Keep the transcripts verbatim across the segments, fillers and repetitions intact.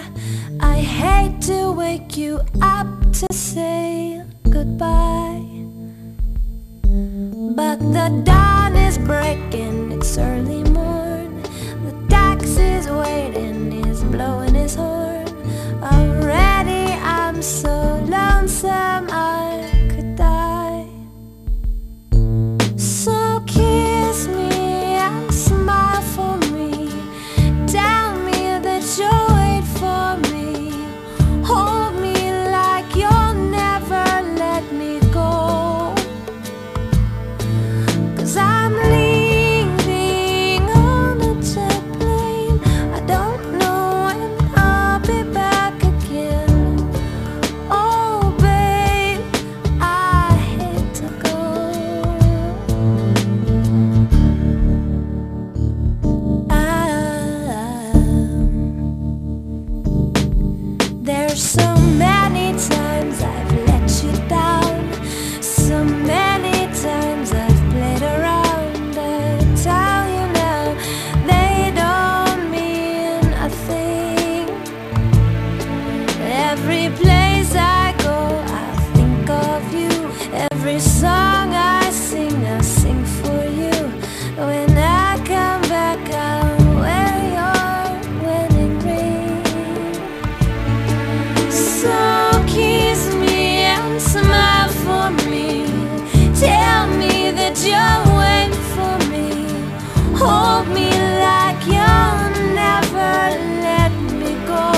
I hate to wake you up to say goodbye, but the dawn is breaking, it's early morn. The taxi's waiting, he's blowing his horn. Already I'm so lonesome I could die. So kiss me and smile for me, tell me that you'll wait for me. Hold me like you'll never let me go, 'cause I'm leaving on a jet plane. I don't know when I'll be back again. Oh babe, I hate to go. There's so many times I've let you down, so many times I've played around. I tell you now, they don't mean a thing. Every place I go, I think of you. Every song I sing, I sing for you. When I come back, I'll wear your wedding ring. So kiss me and smile for me, tell me that you'll wait for me. Hold me like you'll never let me go,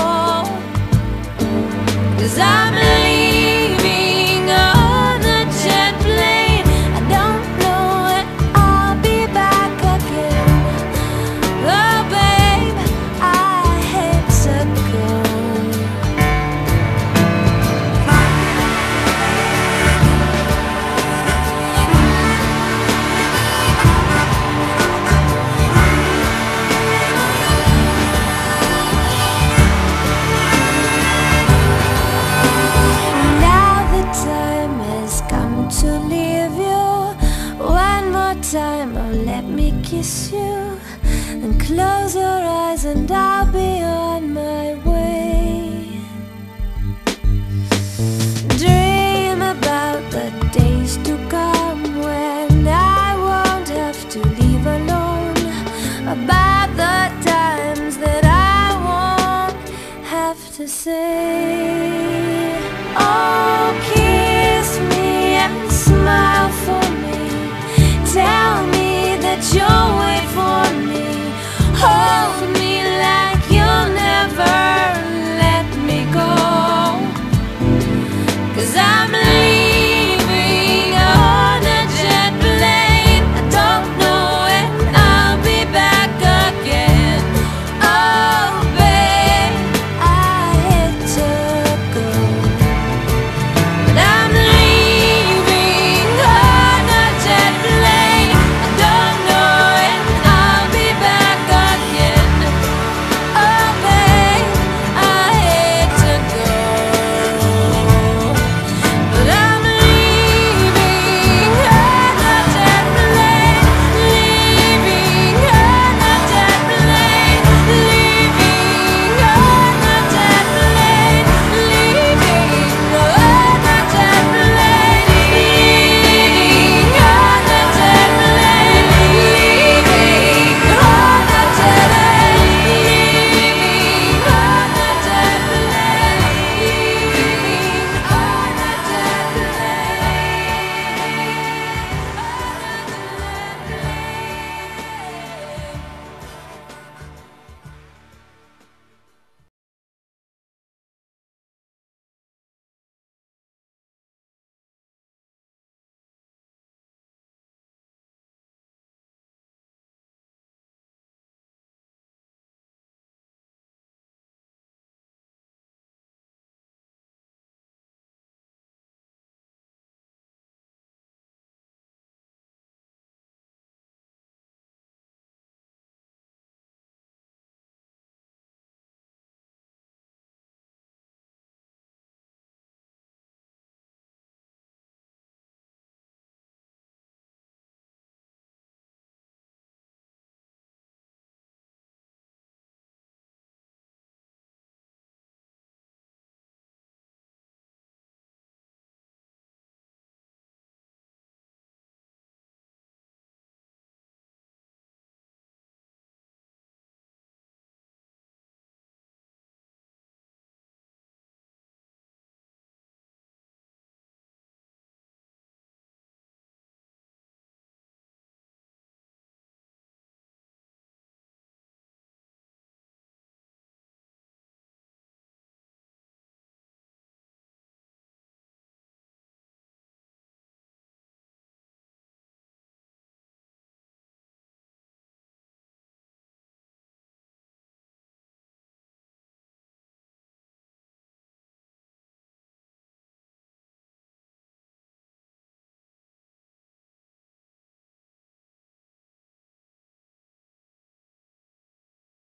'cause I'm leaving on a jet plane. I don't know when I'll be back again. Oh babe, I hate to go. Now the time has come to leave you. One more time, oh let me kiss you, and close your eyes and I'll be on my way. Dream about the days to come when I won't have to leave alone, about the times that I won't have to say